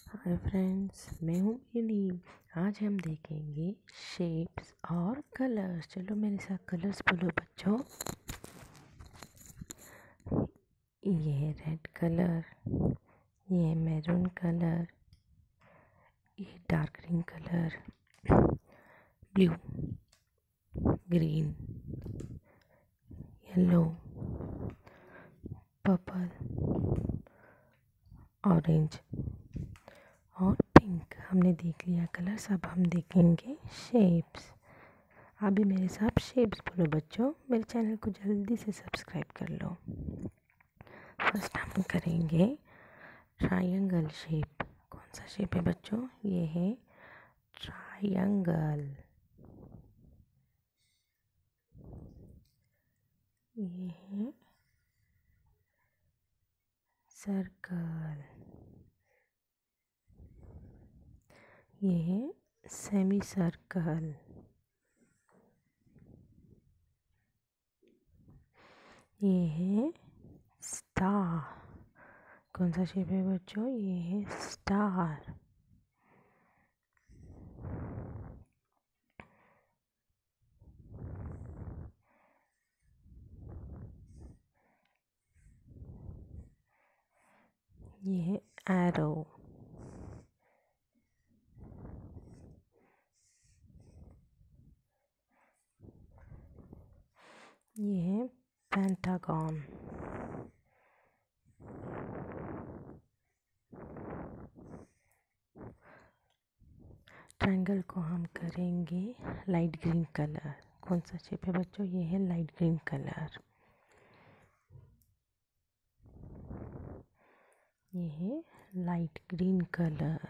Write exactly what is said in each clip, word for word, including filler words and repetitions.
Hi friends, मैं हूँ mini. आज हम देखेंगे शेप्स और कलर्स। चलो मेरे साथ कलर्स बोलो बच्चों। ये है रेड कलर, ये है मैरून कलर, ये dark green colour, blue, green, yellow, purple, orange और पिंक। हमने देख लिया कलर्स, अब हम देखेंगे शेप्स। आप भी मेरे साथ शेप्स बोलो बच्चों। मेरे चैनल को जल्दी से सब्सक्राइब कर लो। फर्स्ट हम करेंगे ट्रायंगल शेप। कौन सा शेप है बच्चों? ये है ट्रायंगल। ये है सर्कल। ये है सेमी सर्कल। ये है स्टार। कौन सा शेप है बच्चों? ये है स्टार। ये है एरो। ये है पेंटागन। ट्रायंगल को हम करेंगे लाइट ग्रीन कलर। कौन सा शेप है बच्चों? ये है लाइट ग्रीन कलर। ये है लाइट ग्रीन कलर।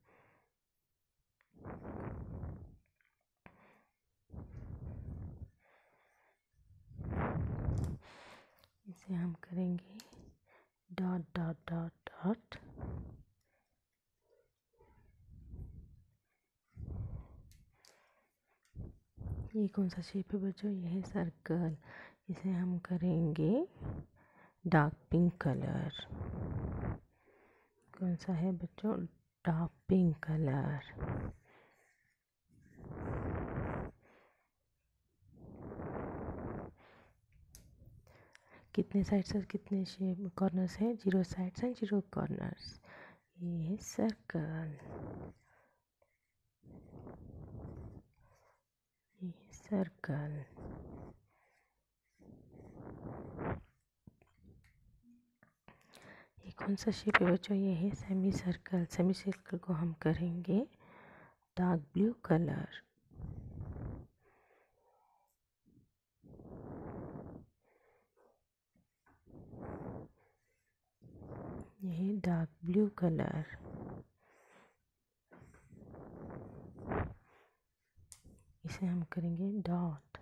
इसे हम करेंगे डॉट डॉट डॉट डॉट। ये कौन सा शेप है बच्चों? ये है सर्कल। इसे हम करेंगे डार्क पिंक कलर। कौन सा है बच्चों? Dark pink colour. कितने साइड्स और कितने शेप कॉर्नर्स हैं? Zero sides and zero corners. ये है सर्कल। ये है सर्कल। ये कौन सा शेप है बच्चों? ये है सेमी सर्कल। सेमी सर्कल को हम करेंगे डार्क ब्लू कलर। ये है डार्क ब्लू कलर। इसे हम करेंगे डॉट।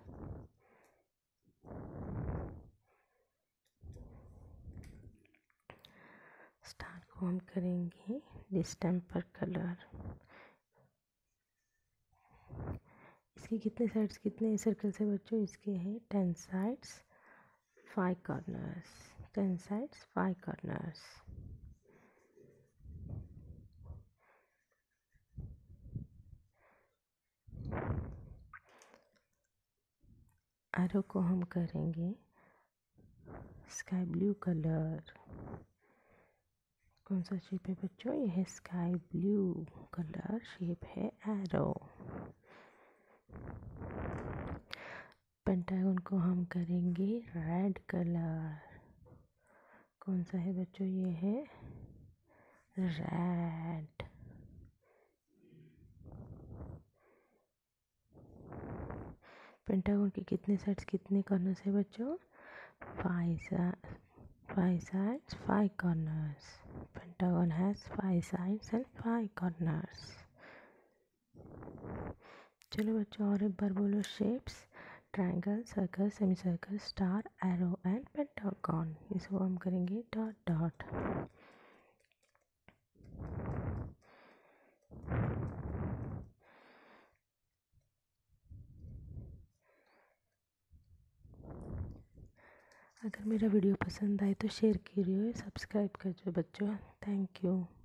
स्टार को हम करेंगे डिस्टेम्पर कलर। इसके कितने साइड्स कितने सर्कल्स है बच्चों? इसके हैं ten sides five corners. Ten sides five corners. Arrow को हम करेंगे स्काई ब्लू कलर। कौन सा शेप है बच्चों? ये है स्काई ब्लू कलर। शेप है एरो। पेंटागन को हम करेंगे रेड कलर। कौन सा है बच्चों? ये है रेड। पेंटागन के कितने साइड्स कितने कॉर्नर्स है बच्चों? Five five sides, five corners. Pentagon has five sides and five corners. चलो बच्चों और एक बार बोलो shapes. Triangle, circle, semi circle, star, arrow and pentagon. इसको हम करेंगे डॉट डॉट। अगर मेरा वीडियो पसंद आए तो शेयर कीजिए, सब्सक्राइब कीजिए बच्चों। Thank you.